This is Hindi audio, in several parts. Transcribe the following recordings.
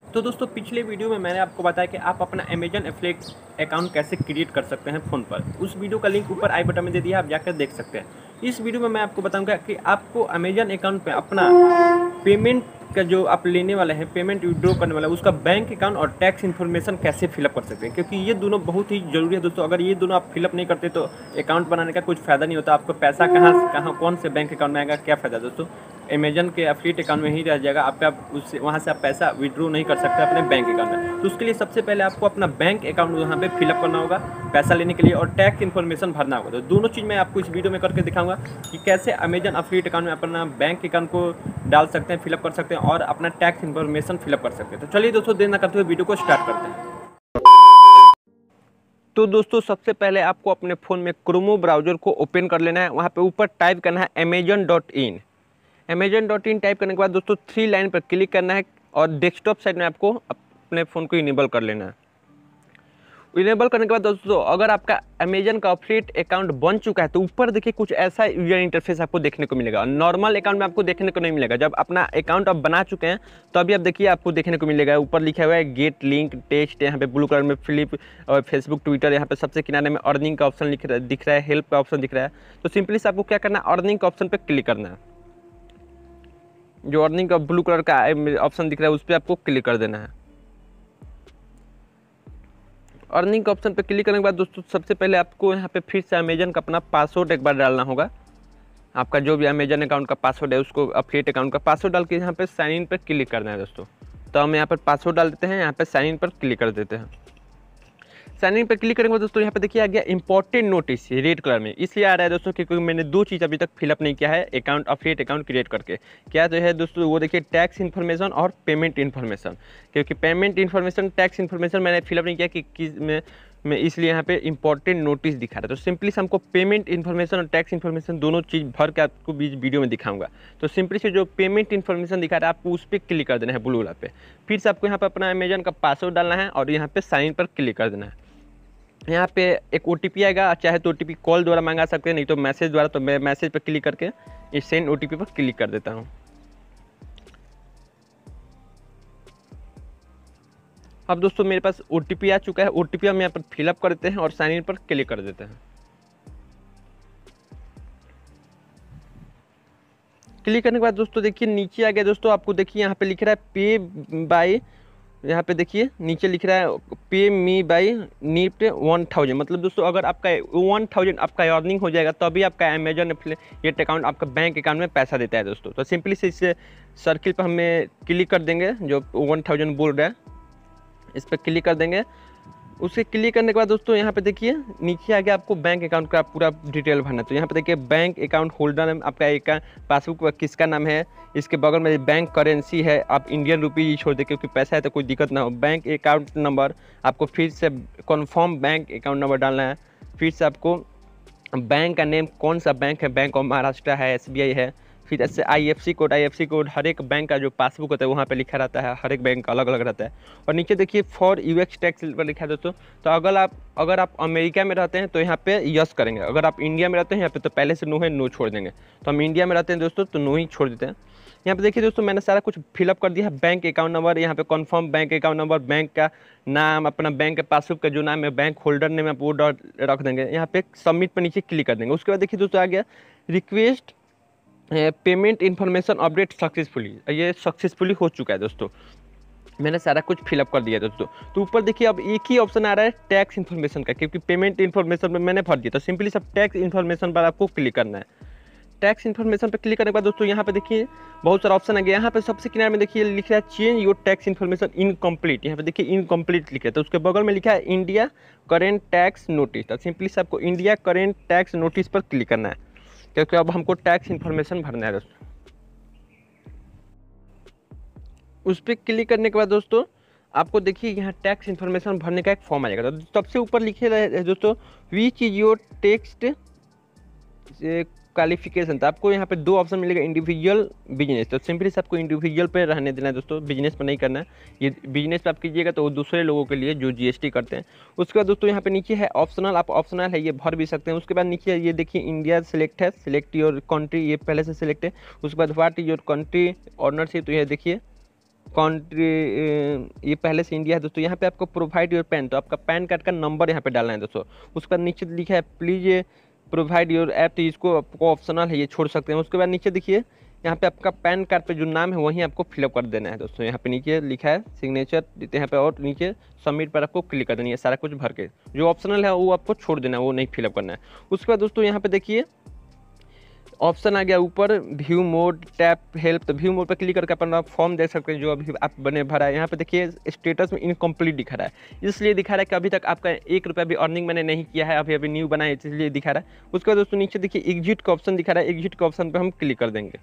तो दोस्तों पिछले वीडियो में मैंने आपको बताया कि आप अपना अमेजन एफिलिएट अकाउंट कैसे क्रिएट कर सकते हैं फ़ोन पर। उस वीडियो का लिंक ऊपर आई बटन में दे दिया, आप जाकर देख सकते हैं। इस वीडियो में मैं आपको बताऊंगा कि आपको अमेजन अकाउंट पे अपना पेमेंट का जो आप लेने वाले हैं, पेमेंट विड्रॉ करने वाला है, उसका बैंक अकाउंट और टैक्स इन्फॉर्मेशन कैसे फिलअप कर सकते हैं, क्योंकि ये दोनों बहुत ही जरूरी है दोस्तों। अगर ये दोनों आप फिलअप नहीं करते तो अकाउंट बनाने का कुछ फ़ायदा नहीं होता। आपको पैसा कहाँ कौन से बैंक अकाउंट में आएगा, क्या फ़ायदा दोस्तों। अमेजन के एफिलिएट अकाउंट में ही रह जाएगा आपका, उससे वहाँ से आप पैसा विड्रॉ नहीं कर सकते अपने बैंक अकाउंट में। तो उसके लिए सबसे पहले आपको अपना बैंक अकाउंट वहाँ पे फिलअप करना होगा पैसा लेने के लिए, और टैक्स इन्फॉर्मेशन भरना होगा। तो दोनों चीज़ मैं आपको इस वीडियो में करके दिखाऊंगा कि कैसे अमेजन एफिलिएट अकाउंट में अपना बैंक अकाउंट को डाल सकते हैं, फिलअप कर सकते हैं और अपना टैक्स इन्फॉर्मेशन फिलअप कर सकते हैं। तो चलिए दोस्तों, देर ना करते हुए वीडियो को स्टार्ट करते हैं। तो दोस्तों सबसे पहले आपको अपने फ़ोन में क्रोमो ब्राउज़र को ओपन कर लेना है। वहाँ पे ऊपर टाइप करना है amazon.in। amazon.in टाइप करने के बाद दोस्तों 3 लाइन पर क्लिक करना है और डेस्कटॉप साइड में आपको अपने फ़ोन को इनेबल कर लेना है। इनेबल करने के बाद दोस्तों अगर आपका अमेजन का एफिलिएट अकाउंट बन चुका है तो ऊपर देखिए कुछ ऐसा यूजर इंटरफेस आपको देखने को मिलेगा। नॉर्मल अकाउंट में आपको देखने को नहीं मिलेगा। जब अपना अकाउंट आप बना चुके हैं तो अभी आप देखिए आपको देखने को मिलेगा, ऊपर लिखा हुआ है गेट लिंक टेक्स्ट, यहाँ पे ब्लू कलर में फ्लिप और फेसबुक ट्विटर, यहाँ पे सबसे किनारे में अर्निंग का ऑप्शन दिख रहा है, हेल्प का ऑप्शन दिख रहा है। तो सिंपली से आपको क्या करना है, अर्निंग का ऑप्शन पर क्लिक करना है। जो अर्निंग का ब्लू कलर का ऑप्शन दिख रहा है उस पर आपको क्लिक कर देना है। अर्निंग के ऑप्शन पे क्लिक करने के बाद दोस्तों सबसे पहले आपको यहाँ पे फिर से अमेजन का अपना पासवर्ड एक बार डालना होगा। आपका जो भी अमेजन अकाउंट का पासवर्ड है उसको एफिलिएट अकाउंट का पासवर्ड डाल के यहाँ पे साइन इन पर क्लिक करना है दोस्तों। तो हम यहाँ पर पासवर्ड डाल देते हैं, यहाँ पे साइन इन पर क्लिक कर देते हैं। साइन इन पर क्लिक करेंगे दोस्तों यहाँ पे देखिए आ गया इंपॉर्टेंट नोटिस रेड कलर में। इसलिए आ रहा है दोस्तों क्योंकि मैंने 2 चीज़ अभी तक फिलअप नहीं किया है अकाउंट एफिलिएट अकाउंट क्रिएट करके। क्या जो है दोस्तों वो देखिए टैक्स इन्फॉर्मेशन और पेमेंट इन्फॉर्मेशन, क्योंकि पेमेंट इन्फॉर्मेशन टैक्स इन्फॉर्मेशन मैंने फिलअप नहीं किया कि किस में इसलिए यहाँ पे इंपॉर्टेंट नोटिस दिखा रहा है। तो सिंपली से हमको पेमेंट इन्फॉर्मेशन और टैक्स इन्फॉर्मेशन दोनों चीज़ भर के आपको बीच वीडियो में दिखाऊंगा। तो सिंपली से जो पेमेंट इन्फॉर्मेशन दिखा रहा है आपको उस पर क्लिक कर देना है ब्लू वाला पे। फिर से आपको यहाँ पर अपना अमेजन का पासवर्ड डालना है और यहाँ पे साइन पर क्लिक कर देना है। यहाँ पे एक OTP आएगा, चाहे तो OTP कॉल द्वारा मंगा सकते हैं, नहीं तो मैसेज द्वारा। तो मैं मैसेज पर क्लिक करके इस सेंड OTP पर क्लिक कर देता हूँ। अब दोस्तों मेरे पास OTP आ चुका है। OTP हम यहाँ पर फिलअप कर देते हैं और साइन इन पर क्लिक कर देते हैं। क्लिक करने के बाद दोस्तों देखिए नीचे आ गया दोस्तों, आपको देखिए यहाँ पे लिख रहा है पे बाय, यहाँ पे देखिए नीचे लिख रहा है पे मी बाई निफ्ट 1000। मतलब दोस्तों अगर आपका 1000 आपका अर्निंग हो जाएगा तो अभी आपका अमेजन एफिलिएट अकाउंट आपका बैंक अकाउंट में पैसा देता है दोस्तों। तो सिंपली से इस सर्किल पर हमें क्लिक कर देंगे, जो 1000 बोल रहा है इस पर क्लिक कर देंगे। उसके क्लिक करने के बाद दोस्तों यहाँ पे देखिए नीचे आ गया आपको बैंक अकाउंट का पूरा डिटेल भरना। तो यहाँ पे देखिए बैंक अकाउंट होल्डर नाम आपका एक पासबुक पर किसका नाम है, इसके बगल में बैंक करेंसी है, आप इंडियन रुपी छोड़ दे क्योंकि पैसा है तो कोई दिक्कत ना हो। बैंक अकाउंट नंबर आपको फिर से कन्फर्म बैंक अकाउंट नंबर डालना है। फिर से आपको बैंक का नेम कौन सा बैंक है, बैंक ऑफ महाराष्ट्र है, SBI है। फिर ऐसे IFC कोड हर एक बैंक का जो पासबुक होता है वहाँ पे लिखा रहता है, हर एक बैंक का अलग अलग रहता है। और नीचे देखिए फॉर UX टैक्स पर लिखा है दोस्तों। तो अगर आप अमेरिका में रहते हैं तो यहाँ पे यस करेंगे, अगर आप इंडिया में रहते हैं यहाँ पे तो पहले से नो है, नो छोड़ देंगे। तो हम इंडिया में रहते हैं दोस्तों तो नो ही छोड़ देते हैं। यहाँ पे देखिए दोस्तों मैंने सारा कुछ फिलअप कर दिया है। बैंक अकाउंट नंबर, यहाँ पे confirm bank account number, bank का नाम, अपना बैंक के पासबुक का जो नाम है, बैंक होल्डर नेम आप वो रख देंगे। यहाँ पे सबमिट पर नीचे क्लिक कर देंगे। उसके बाद देखिए दोस्तों आ गया request payment information update successfully. ये सक्सेसफुली हो चुका है दोस्तों, मैंने सारा कुछ फिलअप कर दिया दोस्तों। तो ऊपर देखिए अब एक ही ऑप्शन आ रहा है टैक्स इन्फॉर्मेशन का, क्योंकि पेमेंट इन्फॉर्मेशन में मैंने भर दिया। तो सिंपली सब टैक्स इन्फॉर्मेशन पर आपको क्लिक करना है। टैक्स इन्फॉर्मेशन पर क्लिक करने के बाद दोस्तों यहाँ पे देखिए बहुत सारा ऑप्शन आ गया। यहाँ पे सबसे किनारे में देखिए लिख रहा है change your tax information incomplete. यहाँ पे देखिए इनकम्प्लीट लिखा है, तो उसके बगल में लिखा है इंडिया करेंट टैक्स नोटिस। तो सिंपली से आपको इंडिया करेंट टैक्स नोटिस पर क्लिक करना है, क्योंकि अब हमको टैक्स इन्फॉर्मेशन भरना है दोस्तों। उस पर क्लिक करने के बाद दोस्तों आपको देखिए यहाँ टैक्स इन्फॉर्मेशन भरने का एक फॉर्म आ जाएगा। तो सबसे ऊपर लिखे रहे दोस्तों which is your text qualification. तो आपको यहाँ पे 2 ऑप्शन मिलेगा, इंडिविजुअल बिजनेस। तो सिंपली से आपको इंडिविजुअल पे रहने देना है दोस्तों, बिजनेस पे नहीं करना है। ये बिजनेस पे आप कीजिएगा तो वो दूसरे लोगों के लिए जो GST करते हैं। उसके बाद दोस्तों यहाँ पे नीचे है ऑप्शनल, आप ऑप्शनल है ये भर भी सकते हैं। उसके बाद नीचे ये देखिए इंडिया सिलेक्ट है, सिलेक्ट योर कंट्री, ये पहले से सिलेक्ट है। उसके बाद what is your country ownership, तो ये देखिए कंट्री, ये पहले से इंडिया है दोस्तों। यहाँ पे आपको प्रोवाइड योर पैन, तो आपका पैन कार्ड का नंबर यहाँ पे डालना है दोस्तों। उसके बाद नीचे लिखा है प्लीज ये प्रोवाइड योर ऐप, तो इसको आपको ऑप्शनल है, ये छोड़ सकते हैं। उसके बाद नीचे देखिए यहाँ पे आपका पैन कार्ड पे जो नाम है वहीं आपको फिलअप कर देना है दोस्तों। यहाँ पे नीचे लिखा है सिग्नेचर देते हैं यहाँ पे, और नीचे सबमिट पर आपको क्लिक कर देनी है, सारा कुछ भर के। जो ऑप्शनल है वो आपको छोड़ देना है, वो नहीं फिलअप करना है। उसके बाद दोस्तों यहाँ पे देखिए ऑप्शन आ गया ऊपर व्यू मोड टैप हेल्प, तो व्यू मोड पर क्लिक करके अपना फॉर्म देख सकते हैं जो अभी आप बने भरा है। यहाँ पे देखिए स्टेटस में इनकम्प्लीट दिखा रहा है, इसलिए दिखा रहा है कि अभी तक आपका 1 रुपया भी अर्निंग मैंने नहीं किया है, अभी न्यू बना है इसलिए दिखा रहा है। उसके बाद दोस्तों नीचे देखिए एग्जिट का ऑप्शन दिखा रहा है, एग्जिट के ऑप्शन पर हम क्लिक कर देंगे।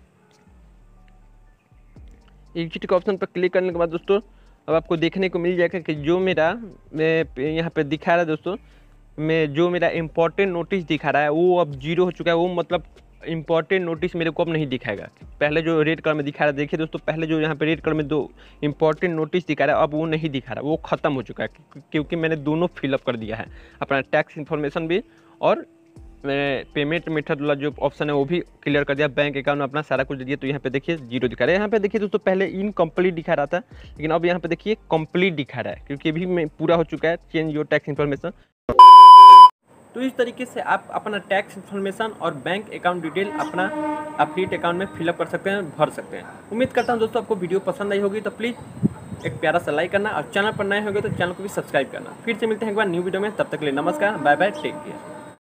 एग्जिट के ऑप्शन पर क्लिक करने के बाद दोस्तों अब आपको देखने को मिल जाएगा कि जो मेरा यहाँ पे दिखा रहा है दोस्तों, मैं जो मेरा इंपॉर्टेंट नोटिस दिखा रहा है वो अब 0 हो चुका है। वो मतलब इंपॉर्टेंट नोटिस मेरे को अब नहीं दिखाएगा। पहले जो रेड कलर में दिखा रहा है, देखिए दोस्तों पहले जो यहाँ पे रेड कलर में 2 इंपॉर्टेंट नोटिस दिखा रहा है, अब वो नहीं दिखा रहा, वो ख़त्म हो चुका है क्योंकि मैंने दोनों फिलअप कर दिया है, अपना टैक्स इन्फॉर्मेशन भी और पेमेंट मेथड वाला जो ऑप्शन है वो भी क्लियर कर दिया। बैंक अकाउंट में अपना सारा कुछ दे दिया, तो यहाँ पे देखिए 0 दिखा रहा है। यहाँ पे देखिए दोस्तों पहले इनकम्प्लीट दिखा रहा था, लेकिन अब यहाँ पे देखिए कंप्लीट दिखा रहा है क्योंकि अभी में पूरा हो चुका है चेंज योर टैक्स इन्फॉर्मेशन। तो इस तरीके से आप अपना टैक्स इन्फॉर्मेशन और बैंक अकाउंट डिटेल अपना एफिलिएट अकाउंट में फिलअप कर सकते हैं, भर सकते हैं। उम्मीद करता हूँ दोस्तों आपको वीडियो पसंद आई होगी, तो प्लीज़ एक प्यारा सा लाइक करना और चैनल पर नए होंगे तो चैनल को भी सब्सक्राइब करना। फिर से मिलते हैं एक बार न्यू वीडियो में, तब तक के लिए नमस्कार, बाय बाय, टेक केयर।